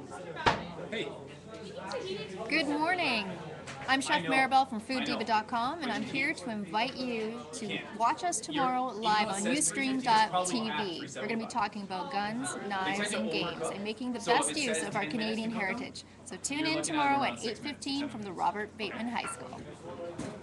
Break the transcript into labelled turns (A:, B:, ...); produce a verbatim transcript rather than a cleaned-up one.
A: Hey,
B: Good morning. I'm Chef Maribel from food diva dot com, and I'm here to invite you to watch us
A: your
B: tomorrow live
A: email
B: on
A: says three fifty. It's probably
B: ustream.tv.
A: after
B: We're
A: seven
B: going to be
A: o'clock.
B: talking about guns,
A: They
B: knives,
A: tend to
B: and games,
A: overcook.
B: and making the
A: So if
B: best
A: it
B: use
A: says
B: of our
A: ten minutes to
B: Canadian
A: cook them,
B: heritage. So tune
A: you're
B: in
A: looking at
B: tomorrow
A: around
B: at
A: six minutes,
B: eight fifteen
A: seven
B: from the
A: minutes.
B: Robert
A: Okay.
B: Bateman High School.